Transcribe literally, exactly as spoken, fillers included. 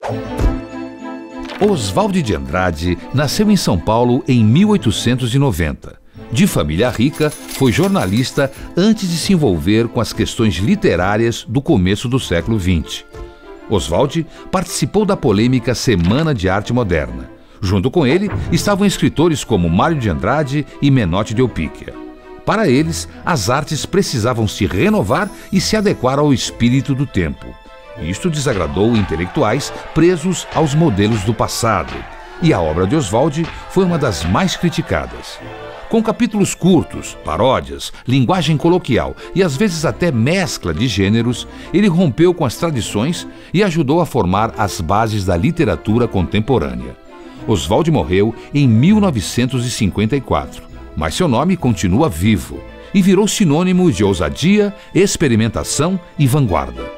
Oswald de Andrade nasceu em São Paulo em mil oitocentos e noventa. De família rica, foi jornalista antes de se envolver com as questões literárias do começo do século vinte. Oswald participou da polêmica Semana de Arte Moderna. Junto com ele estavam escritores como Mário de Andrade e Menotti de Opíquia. Para eles, as artes precisavam se renovar e se adequar ao espírito do tempo. Isto desagradou intelectuais presos aos modelos do passado, e a obra de Oswald foi uma das mais criticadas. Com capítulos curtos, paródias, linguagem coloquial e às vezes até mescla de gêneros, ele rompeu com as tradições e ajudou a formar as bases da literatura contemporânea. Oswald morreu em mil novecentos e cinquenta e quatro, mas seu nome continua vivo e virou sinônimo de ousadia, experimentação e vanguarda.